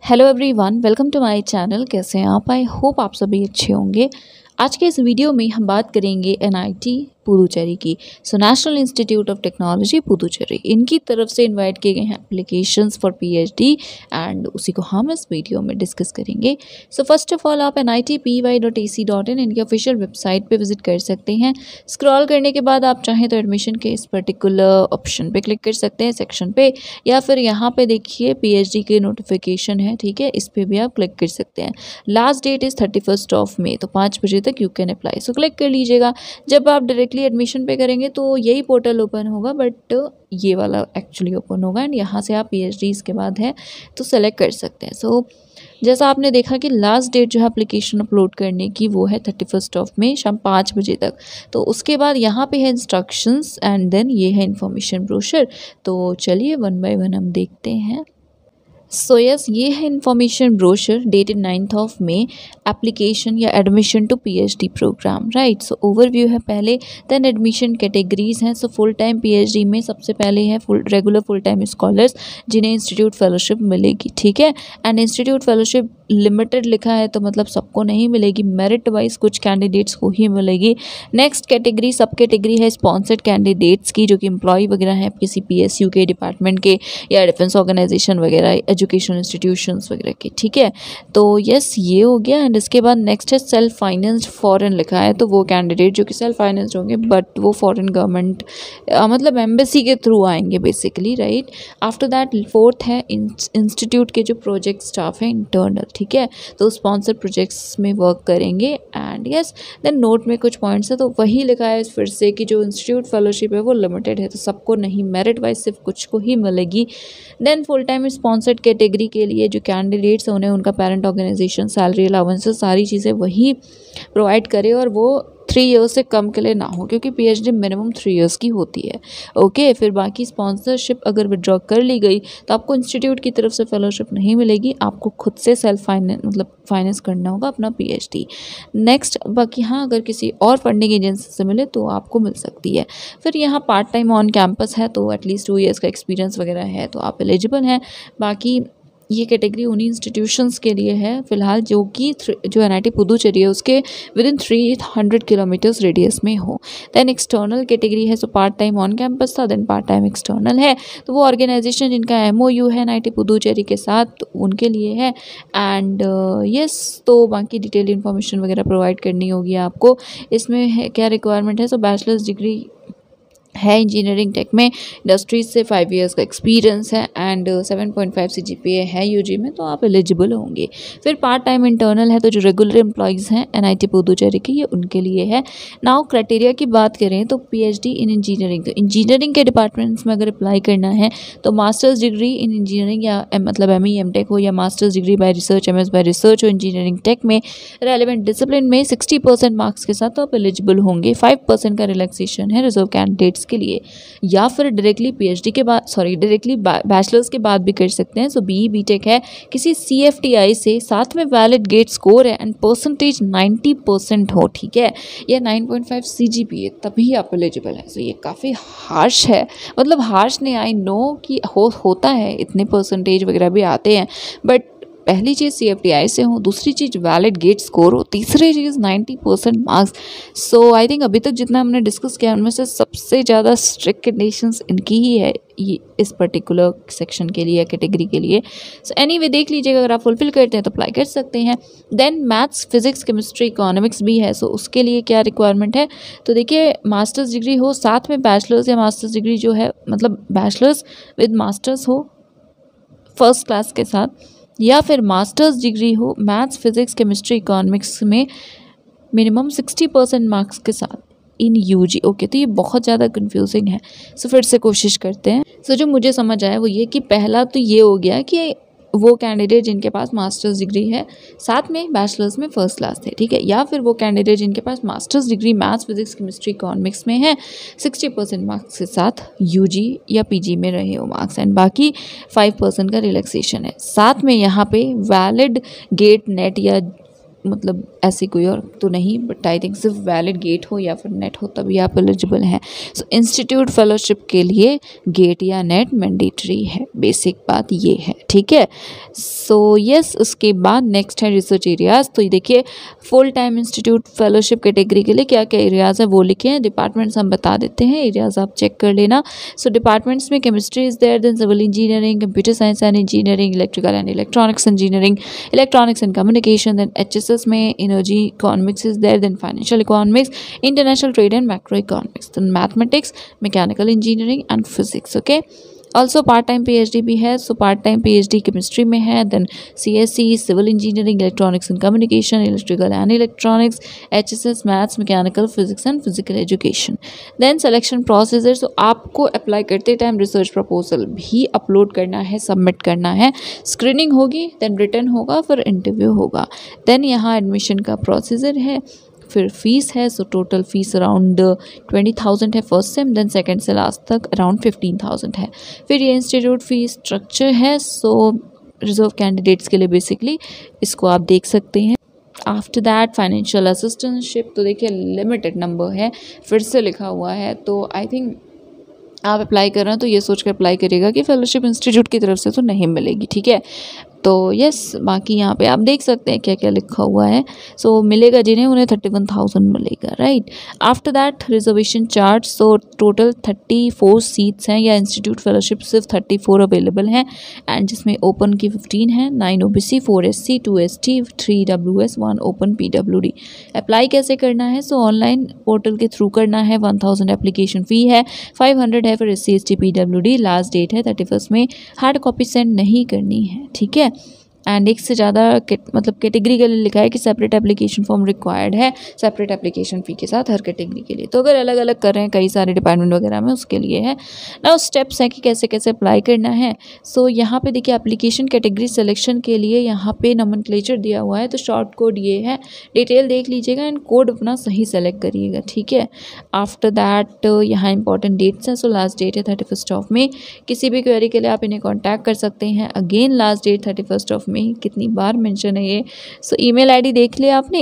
Hello everyone, welcome to my channel. कैसे हैं आप? आई होप आप सभी अच्छे होंगे। आज के इस वीडियो में हम बात करेंगे एनआईटी पुदुचेरी की। National institute of technology Puducherry, इनकी तरफ से इनवाइट किए गए हैं एप्लीकेशंस फॉर पीएचडी एंड उसी को हम इस वीडियो में डिस्कस करेंगे। फर्स्ट ऑफ ऑल आप nitpy.ac.in इनकी ऑफिशियल वेबसाइट पे विजिट कर सकते हैं। स्क्रॉल करने के बाद आप चाहें तो एडमिशन के इस पर्टिकुलर ऑप्शन पे क्लिक कर सकते हैं, सेक्शन पे, या फिर यहाँ पे देखिए पीएचडी के नोटिफिकेशन है, ठीक है, इस पर भी आप क्लिक कर सकते हैं। लास्ट डेट इज़ 31 मई, तो 5 बजे तक यू कैन अप्लाई। क्लिक कर लीजिएगा। जब आप डायरेक्टली एडमिशन पे करेंगे तो यही पोर्टल ओपन होगा, बट ये वाला एक्चुअली ओपन होगा एंड यहाँ से आप पीएचडी इसके बाद है तो सेलेक्ट कर सकते हैं। जैसा आपने देखा कि लास्ट डेट जो है एप्लीकेशन अपलोड करने की वो है 31 मई शाम 5 बजे तक। तो उसके बाद यहाँ पे है इंस्ट्रक्शंस एंड देन ये है इन्फॉर्मेशन ब्रोशर। तो चलिए वन बाय वन हम देखते हैं। यस, ये है information brochure dated 9 May, application या admission to PhD program, right. Overview है पहले, देन एडमिशन कैटेगरीज हैं। फुल टाइम पीएचडी में सबसे पहले है रेगुलर फुल टाइम स्कॉलर्स जिन्हें इंस्टीट्यूट फेलोशिप मिलेगी, ठीक है। एंड इंस्टीट्यूट फेलोशिप लिमिटेड लिखा है तो मतलब सबको नहीं मिलेगी, मेरिट वाइज कुछ कैंडिडेट्स को ही मिलेगी। नेक्स्ट कैटेगरी सब कैटेगरी है स्पॉन्सर्ड कैंडिडेट्स की, जो कि एम्प्लॉय वगैरह हैं किसी पीएसयू के डिपार्टमेंट के या डिफेंस ऑर्गेनाइजेशन वगैरह, एजुकेशन इंस्टीट्यूशंस वगैरह के, ठीक है। तो यस, ये हो गया। एंड इसके बाद नेक्स्ट है सेल्फ फाइनेंस्ड फॉरेन लिखा है, तो वो कैंडिडेट जो कि सेल्फ फाइनेंस्ड होंगे बट वो फॉरेन गवर्नमेंट मतलब एम्बेसी के थ्रू आएंगे basically, right. After that fourth है इंस्टीट्यूट के जो प्रोजेक्ट स्टाफ है इंटरनल, ठीक है, तो स्पॉन्सर प्रोजेक्ट्स में वर्क करेंगे। एंड यस, देन नोट में कुछ पॉइंट्स है तो वही लिखा है फिर से कि जो इंस्टीट्यूट फेलोशिप है वो लिमिटेड है, तो सबको नहीं, मेरिट वाइज सिर्फ कुछ को ही मिलेगी। Then full time sponsored category के लिए जो कैंडिडेट्स हैं उन्हें उनका पेरेंट ऑर्गेनाइजेशन, सैलरी अलाउंसेस, सारी चीज़ें वही प्रोवाइड करे और वो 3 ईयर्स से कम के लिए ना हो, क्योंकि पीएचडी मिनिमम 3 ईयर्स की होती है, ओके। फिर बाकी स्पॉन्सरशिप अगर विड्रॉ कर ली गई तो आपको इंस्टीट्यूट की तरफ से फेलोशिप नहीं मिलेगी, आपको खुद से सेल्फ फाइनेंस करना होगा अपना पीएचडी। नेक्स्ट, बाकी हाँ अगर किसी और फंडिंग एजेंसी से मिले तो आपको मिल सकती है। फिर यहाँ पार्ट टाइम ऑन कैंपस है तो एटलीस्ट 2 ईयर्स का एक्सपीरियंस वगैरह है तो आप एलिजिबल हैं। बाकी ये कैटेगरी उन्हीं इंस्टीट्यूशंस के लिए है फिलहाल जो कि जो एनआईटी पुदुचेरी है उसके विद इन 300 किलोमीटर्स रेडियस में हो। देन एक्सटर्नल कैटेगरी है, so part time on campus था, देन पार्ट टाइम एक्सटर्नल है, तो वो ऑर्गेनाइजेशन जिनका एमओयू है एनआईटी पुदुचेरी के साथ तो उनके लिए है। एंड यस, तो बाकी डिटेल इन्फॉर्मेशन वगैरह प्रोवाइड करनी होगी आपको। इसमें है क्या रिक्वायरमेंट है, सो बैचलर्स डिग्री है इंजीनियरिंग टेक में, इंडस्ट्रीज से 5 इयर्स का एक्सपीरियंस है एंड 7.5 CGPA है यूजी में, तो आप एलिजिबल होंगे। फिर पार्ट टाइम इंटरनल है, तो जो रेगुलर एम्प्लॉयज़ हैं एनआईटी पुदुचेरी की ये उनके लिए है। नाउ क्राइटेरिया की बात करें तो पीएचडी इन इंजीनियरिंग, तो इंजीनियरिंग के डिपार्टमेंट्स में अगर अप्लाई करना है तो मास्टर्स डिग्री इन इंजीनियरिंग या मतलब ME MTech हो, या masters degree by research MS by research हो इंजीनियरिंग टेक में, रेलिवेंट डिसिप्लिन में 60% मार्क्स के साथ तो आप एलिजिबल होंगे। 5% का रिलैक्सेशन है रिजर्व कैंडिडेट्स के लिए, या फिर डायरेक्टली पीएचडी के बाद डायरेक्टली बैचलर्स के बाद भी कर सकते हैं। BE BTech है किसी CFTI से, साथ में वैलिड गेट स्कोर है एंड परसेंटेज 90% हो, ठीक है, या 9.5 CGPA, तभी आप एलिजिबल है। ये काफ़ी हार्श है, मतलब हार्श नहीं, आई नो कि होता है, इतने परसेंटेज वगैरह भी आते हैं, बट पहली चीज़ CFTI से हो, दूसरी चीज़ वैलिड गेट स्कोर हो, तीसरी चीज़ 90% मार्क्स। आई थिंक अभी तक जितना हमने डिस्कस किया उनमें से सबसे ज़्यादा स्ट्रिक्ट कंडीशंस इनकी ही है ये इस पर्टिकुलर सेक्शन के लिए या कैटेगरी के लिए। एनीवे देख लीजिएगा, अगर आप फुलफिल करते हैं तो अप्लाई कर सकते हैं। Then maths, physics, chemistry, economics भी है, उसके लिए क्या रिक्वायरमेंट है, तो देखिए मास्टर्स डिग्री हो, साथ में बैचलर्स या मास्टर्स डिग्री जो है मतलब बैचलर्स विद मास्टर्स हो फर्स्ट क्लास के साथ, या फिर मास्टर्स डिग्री हो मैथ्स, फिजिक्स, केमिस्ट्री, इकोनॉमिक्स में मिनिमम 60% मार्क्स के साथ इन यूजी, ओके। तो ये बहुत ज़्यादा कंफ्यूजिंग है, फिर से कोशिश करते हैं। जो मुझे समझ आया वो ये कि पहला तो ये हो गया कि वो कैंडिडेट जिनके पास मास्टर्स डिग्री है साथ में बैचलर्स में फर्स्ट क्लास थे, ठीक है, या फिर वो कैंडिडेट जिनके पास masters degree maths, physics, chemistry, economics में है, 60% मार्क्स के साथ यूजी या पीजी में रहे हो मार्क्स, एंड बाकी 5% का रिलैक्सेशन है। साथ में यहाँ पे वैलिड गेट नेट या मतलब ऐसी कोई और तो नहीं, बट आई थिंक सिर्फ वैलिड गेट हो या फिर नेट हो तभी आप एलिजिबल हैं। सो इंस्टीट्यूट फेलोशिप के लिए गेट या नेट मैंडेटरी है, बेसिक बात ये है, ठीक है। सो यस, उसके बाद नेक्स्ट है रिसर्च एरियाज़। तो ये देखिए full time institute fellowship category के लिए क्या क्या एरियाज़ है वो लिखे हैं, डिपार्टमेंट्स हम बता देते हैं, एरियाज़ आप चेक कर लेना। सो डिपार्टमेंट्स में chemistry is there, then civil engineering, computer science and engineering, electrical and electronics engineering, electronics and communication, then HSS में energy economics is there, then financial economics, international trade and macro economics, then mathematics, mechanical engineering and physics. Okay, also part time PhD भी है। So part time PhD chemistry में है, देन CSE civil engineering, electronics and communication, electrical and electronics, HSS maths, mechanical, physics and physical education. Then selection procedure, so आपको apply करते time research proposal भी upload करना है, सबमिट करना है, स्क्रीनिंग होगी, देन रिटर्न होगा, फिर इंटरव्यू होगा। देन यहाँ एडमिशन का प्रोसीजर है, फिर फीस है। सो टोटल फीस अराउंड 20,000 है फर्स्ट सेम, देन सेकंड से लास्ट तक अराउंड 15,000 है। फिर ये इंस्टीट्यूट फी स्ट्रक्चर है। सो रिजर्व कैंडिडेट्स के लिए बेसिकली इसको आप देख सकते हैं। आफ्टर दैट फाइनेंशियल असिस्टेंटशिप, तो देखिए लिमिटेड नंबर है, फिर से लिखा हुआ है। तो आई थिंक आप अप्लाई कर रहे हैं तो ये सोच कर अप्लाई करिएगा कि फेलोशिप इंस्टीट्यूट की तरफ से तो नहीं मिलेगी, ठीक है। तो यस, बाकी यहाँ पे आप देख सकते हैं क्या क्या लिखा हुआ है। सो मिलेगा जिन्हें उन्हें 31,000 मिलेगा, राइट। After that reservation charge, so total 34 seats हैं, या इंस्टीट्यूट फेलोशिप सिर्फ 34 अवेलेबल हैं, एंड जिसमें ओपन की 15 है, 9 OBC, 4 SC, 2 ST, 3 WS, 1 open PWD। अप्लाई कैसे करना है? सो ऑनलाइन पोर्टल के थ्रू करना है, 1000 एप्लीकेशन फ़ी है, 500 है फिर SC ST PWD। Last date है 31 में, हार्ड कॉपी सेंड नहीं करनी है, ठीक है। एंड एक से ज़्यादा मतलब कैटेगरी के लिए लिखा है कि सेपरेट एप्लीकेशन फॉर्म रिक्वायर्ड है, सेपरेट एप्लीकेशन फ़ी के साथ हर कैटेगरी के लिए। तो अगर अलग अलग कर रहे हैं कई सारे डिपार्टमेंट वगैरह में, उसके लिए है ना स्टेप्स हैं कि कैसे कैसे अप्लाई करना है। सो यहाँ पे देखिए एप्लीकेशन कैटेगरी सिलेक्शन के लिए यहाँ पे नोमेनक्लेचर दिया हुआ है, तो शॉर्ट कोड ये है, डिटेल देख लीजिएगा एंड कोड अपना सही सेलेक्ट करिएगा, ठीक है। आफ्टर दैट यहाँ इंपॉर्टेंट डेट्स हैं। सो लास्ट डेट है 31 ऑफ मई। किसी भी क्वेरी के लिए आप इन्हें कॉन्टैक्ट कर सकते हैं। Again last date 31 of May, कितनी बार मेंशन है ये। सो ईमेल आईडी देख लिया आपने,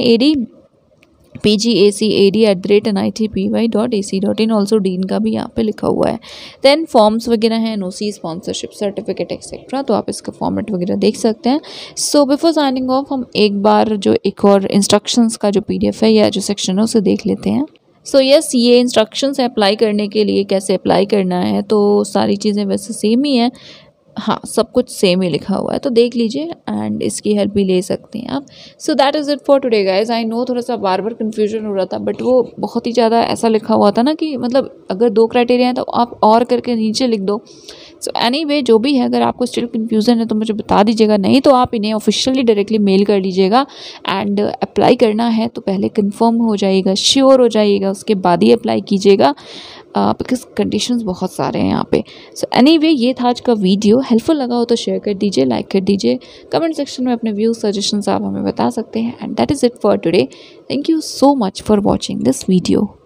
pgacad@nitpy.ac.in, ऑल्सो डीन का भी यहाँ पे लिखा हुआ है। देन फॉर्म्स वगैरह हैं, NOC, स्पॉन्सरशिप सर्टिफिकेट एक्सेट्रा, तो आप इसका फॉर्मेट वगैरह देख सकते हैं। सो बिफोर साइनिंग ऑफ हम एक बार जो एक और इंस्ट्रक्शंस का जो PDF है या जो सेक्शन है उसे देख लेते हैं। सो यस, ये इंस्ट्रक्शंस है अप्लाई करने के लिए, कैसे अप्लाई करना है। तो सारी चीज़ें वैसे सेम ही हैं, हाँ सब कुछ सेम ही लिखा हुआ है, तो देख लीजिए एंड इसकी हेल्प भी ले सकते हैं आप। So that is it for today guys. I know थोड़ा सा बार बार कन्फ्यूजन हो रहा था, बट वो बहुत ही ज़्यादा ऐसा लिखा हुआ था ना कि मतलब अगर 2 क्राइटेरिया हैं तो आप और करके नीचे लिख दो। सो एनीवे जो भी है, अगर आपको स्टिल कन्फ्यूज़न है तो मुझे बता दीजिएगा, नहीं तो आप इन्हें ऑफिशियली डायरेक्टली मेल कर लीजिएगा। एंड अप्लाई करना है तो पहले कंफर्म हो जाइएगा, श्योर हो जाइएगा, उसके बाद ही अप्लाई कीजिएगा, बिकॉज कंडीशंस बहुत सारे हैं यहाँ पे। सो एनीवे ये था आज का वीडियो। हेल्पफुल लगा हो तो शेयर कर दीजिए, लाइक कर दीजिए, कमेंट सेक्शन में अपने व्यूज सजेशंस आप हमें बता सकते हैं। And that is it for today. Thank you so much for watching this video.